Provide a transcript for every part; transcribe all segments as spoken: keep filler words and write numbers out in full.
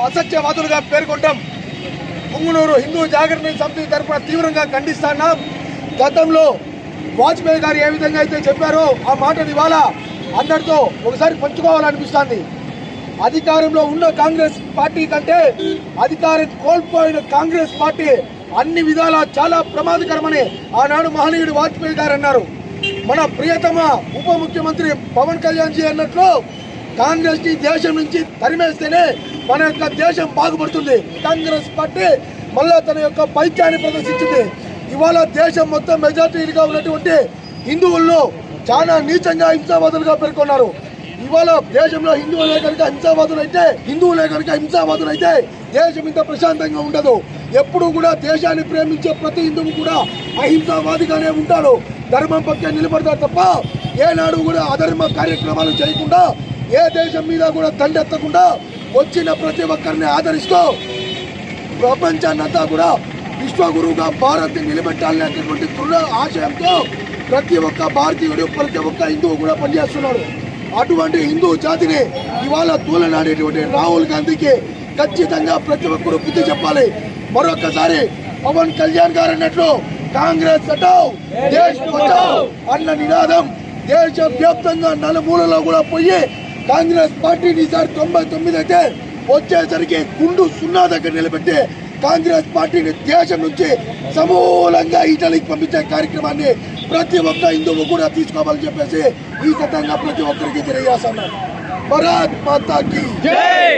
అసత్యవాదులుగా పేర్కొంటాం. పుంగనూరు హిందూ జాగరణ సమితి తరఫున తీవ్రంగా ఖండిస్తున్నాం. గతంలో వాజ్పేయి గారు ఏ విధంగా అయితే చెప్పారో ఆ మాటను ఇవాళ అందరితో ఒకసారి పంచుకోవాలనిపిస్తుంది. అధికారంలో ఉన్న కాంగ్రెస్ పార్టీ కంటే అధికారం కోల్పోయిన కాంగ్రెస్ పార్టీ అన్ని విధాలా చాలా ప్రమాదకరమని ఆనాడు మహనీయుడు వాజ్పేయి గారు అన్నారు. మన ప్రియతమ ఉప ముఖ్యమంత్రి పవన్ కళ్యాణ్ జీ అన్నట్లు కాంగ్రెస్ ని దేశం నుంచి తరిమేస్తేనే మన యొక్క దేశం బాగుపడుతుంది. కాంగ్రెస్ పార్టీ మళ్ళా తన యొక్క పైత్యాన్ని ప్రదర్శించింది. ఇవాళ దేశం మొత్తం మెజార్టీగా ఉన్నటువంటి హిందువుల్లో చాలా నీచంగా హింసావాదులుగా పేర్కొన్నారు. ఇవాళ దేశంలో హిందువులే కనుక హింసావాదులు అయితే హిందువులే కనుక హింసావాదులు అయితే దేశం ఇంత ప్రశాంతంగా ఉండదు. ఎప్పుడు కూడా దేశాన్ని ప్రేమించే ప్రతి హిందువు కూడా అహింసావాదిగానే ఉంటాడు. ధర్మం పక్కన నిలబడతారు తప్ప ఏనాడు కూడా అధర్మ కార్యక్రమాలు చేయకుండా ఏ దేశం మీద కూడా దండెత్తకుండా వచ్చిన ప్రతి ఒక్కరిని ఆదరిస్తూ ప్రపంచాన్నంతా కూడా విశ్వగురువుగా భారత్ నిలబెట్టాలనేటువంటి దృఢ ఆశయంతో ప్రతి ఒక్క భారతీయుడు ప్రతి ఒక్క హిందువు కూడా పనిచేస్తున్నాడు. అటువంటి హిందూ జాతిని ఇవాళ తూలనాడేటువంటి రాహుల్ గాంధీకి ఖచ్చితంగా ప్రతి ఒక్కరు బుద్ధి చెప్పాలి. మరొకసారి పవన్ కళ్యాణ్ గారు అన్నట్లు కాంగ్రెస్ హటావ్ దేశ్ బచావ్ అన్న నినాదం దేశ వ్యాప్తంగా నలుమూలలో కూడా పోయి కాంగ్రెస్ పార్టీని ఈసారి తొంభై తొమ్మిది అయితే వచ్చేసరికి గుండు సున్నా దగ్గర నిలబెట్టి కాంగ్రెస్ పార్టీని దేశం నుంచి సమూలంగా ఇటలీకి పంపించే కార్యక్రమాన్ని ప్రతి ఒక్క హిందువు కూడా తీసుకోవాలని చెప్పేసి ఈ సందర్భంగా ప్రతి ఒక్కరికి తెలియజేస్తున్నారు. భారత్ మాతాకి జై.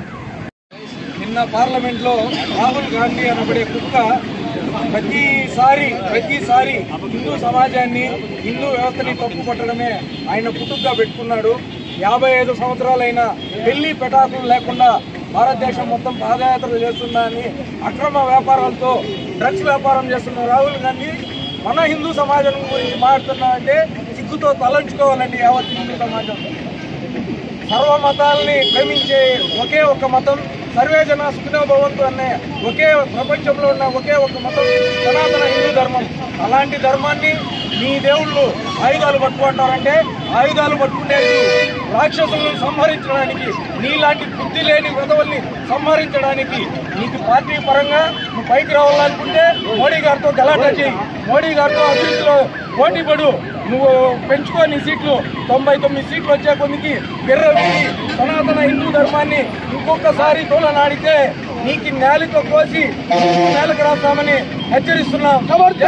నిన్న పార్లమెంట్ లో రాహుల్ గాంధీ అనబడే కుక్క ప్రతిసారి ప్రతిసారి హిందూ సమాజాన్ని హిందూ వ్యవస్థని తప్పు పట్టడమే ఆయన పుట్టుకగా పెట్టుకున్నాడు. యాభై ఐదు సంవత్సరాలైన పెళ్లి పెటాకులు లేకుండా భారతదేశం మొత్తం పాదయాత్రలు చేస్తుందని అక్రమ వ్యాపారాలతో డ్రగ్స్ వ్యాపారం చేస్తున్న రాహుల్ గాంధీ మన హిందూ సమాజం గురించి మాట్లాడుతున్నామంటే సిగ్గుతో తలంచుకోవాలండి యావత్ హిందూ సమాజం. సర్వ మతాలని ప్రేమించే ఒకే ఒక మతం, సర్వే జన సుఖినో భవంతు అనే ఒకే ప్రపంచంలో ఉన్న ఒకే ఒక మతం సనాతన హిందూ ధర్మం. అలాంటి ధర్మాన్ని మీ దేవుళ్ళు ఆయుధాలు పట్టుకుంటారంటే ఆయుధాలు పట్టుకునేది రాక్షసులను సంహరించడానికి, నీలాంటి బుద్ధి లేని విధవల్ని సంహరించడానికి. నీకు పార్టీ పరంగా నువ్వు పైకి రావాలనుకుంటే మోడీ గారితో గలాటా చేయి, మోడీ గారితో అభివృద్ధిలో పోటీ పడు. నువ్వు పెంచుకో నీ సీట్లు, తొంభై తొమ్మిది సీట్లు వచ్చే కొద్దికి బిర్రవేసి సనాతన హిందూ ధర్మాన్ని ఇంకొకసారి తోలనాడితే నీకు నేలతో కోసి నేలకు రాస్తామని హెచ్చరిస్తున్నాం.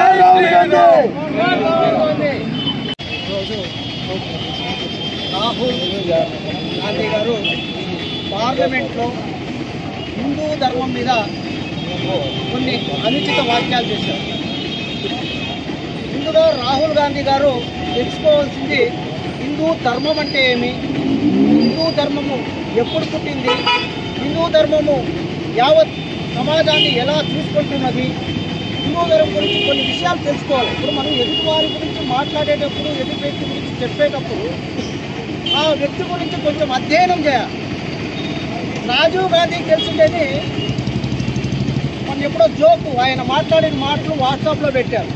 రాహుల్ గాంధీ గారు పార్లమెంట్లో హిందూ ధర్మం మీద కొన్ని అనుచిత వాక్యాలు చేశారు. ఇందులో రాహుల్ గాంధీ గారు తెలుసుకోవాల్సింది హిందూ ధర్మం అంటే ఏమి, హిందూ ధర్మము ఎప్పుడు పుట్టింది, హిందూ ధర్మము యావత్ సమాజాన్ని ఎలా చూసుకుంటున్నది, హిందూ ధర్మం గురించి కొన్ని విషయాలు తెలుసుకోవాలి. ఇప్పుడు మనం ఎదుటి వారి గురించి మాట్లాడేటప్పుడు, ఎదుటి వ్యక్తి గురించి చెప్పేటప్పుడు ఆ వ్యక్తి గురించి కొంచెం అధ్యయనం చేయాలి. రాజీవ్ గాంధీకి తెలిసిందని మనం ఎప్పుడో జోకు ఆయన మాట్లాడిన మాటలు వాట్సాప్లో పెట్టారు.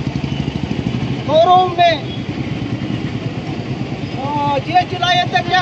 गौरव में ये चिल्लाए थे क्या,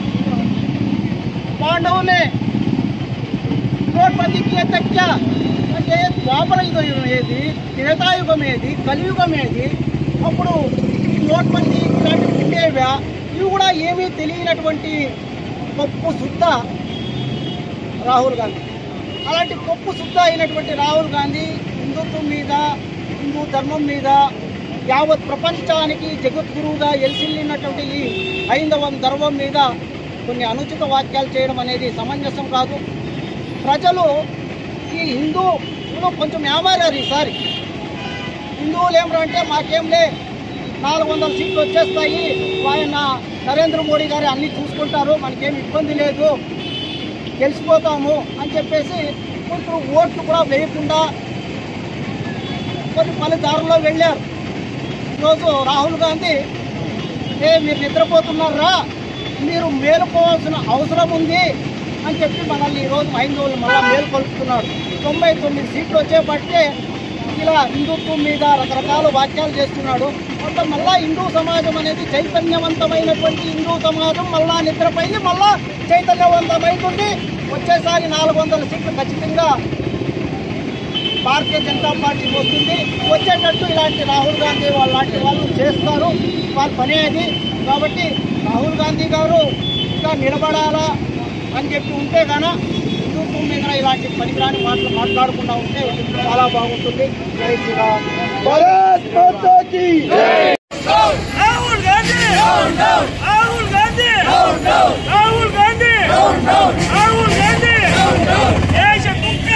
पांडवों ने नोटबंदी किए थे क्या, అంటే ద్వాపర యుగం ఏది, త్రేతాయుగం ఏది, కలియుగం ఏది, అప్పుడు నోట్బందీ ఇలాంటి ఉండేవా, ఇవి కూడా ఏమీ తెలియనటువంటి పప్పు శుద్ధ రాహుల్ గాంధీ. అలాంటి పప్పు శుద్ధ అయినటువంటి రాహుల్ గాంధీ హిందుత్వం మీద, హిందూ ధర్మం మీద, యావత్ ప్రపంచానికి జగద్గురువుగా ఎలిసిల్లినటువంటి ఈ హైందవం ధర్మం మీద కొన్ని అనుచిత వాక్యాలు చేయడం అనేది సమంజసం కాదు. ప్రజలు ఈ హిందూలో కొంచెం ఏమారారు. ఈసారి హిందువులు ఏమంటే మాకేంలే నాలుగు వందల సీట్లు వచ్చేస్తాయి, ఆయన నరేంద్ర మోడీ గారు అన్నీ చూసుకుంటారు, మనకేం ఇబ్బంది లేదు, గెలిచిపోతాము అని చెప్పేసి కొంచెం ఓట్లు కూడా వేయకుండా కొన్ని పలు దారుల్లో వెళ్ళారు. ఈరోజు రాహుల్ గాంధీ ఏ మీరు నిద్రపోతున్నారా, మీరు మేలుకోవాల్సిన అవసరం ఉంది అని చెప్పి మనల్ని ఈరోజు హైందవులు మళ్ళీ మేలుకొల్పుతున్నాడు. తొంభై తొమ్మిది సీట్లు వచ్చేపట్టే ఇలా హిందుత్వం మీద రకరకాల వాక్యాలు చేస్తున్నాడు. మొత్తం మళ్ళా హిందూ సమాజం అనేది చైతన్యవంతమైనటువంటి హిందూ సమాజం మళ్ళా నిద్రపోయి మళ్ళా చైతన్యవంతమైతుంది. వచ్చేసారి నాలుగు వందల సీట్లు ఖచ్చితంగా భారతీయ జనతా పార్టీ వస్తుంది. వచ్చేటట్టు ఇలాంటి రాహుల్ గాంధీ వాళ్ళ లాంటి వాళ్ళు చేస్తారు, వాళ్ళ పనే అది. కాబట్టి రాహుల్ గాంధీ గారు ఇంకా నిలబడాలా అని చెప్పి ఉంటే గాన హిందుత్వం మీద ఇలాంటి పనికిరాని మాటలు మాట్లాడకుండా ఉంటే చాలా బాగుంటుంది. జై శ్రీరామ్. భారత్ మాతా కీ జై. రాహుల్ గాంధీ రాహుల్ గాంధీ రాహుల్ గాంధీ రాహుల్ గాంధీ దేశ కుక్క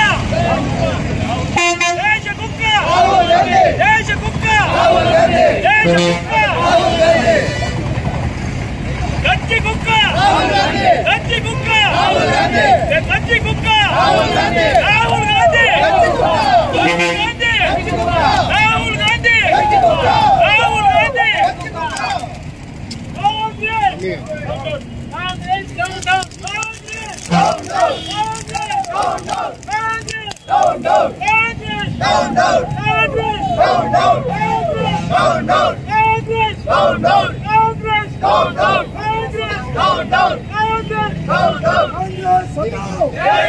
దేశ కుక్క దేశ కుక్క దేశ కుక్క గచ్చి కుక్క గచ్చి కుక్క గచ్చి కుక్క Rahul Gandhi Rahul Gandhi Rahul Gandhi Rahul Gandhi Congress down down Congress down down Congress down down Congress down down Congress down down down down Congress down down Congress down down Congress down down Congress down down Congress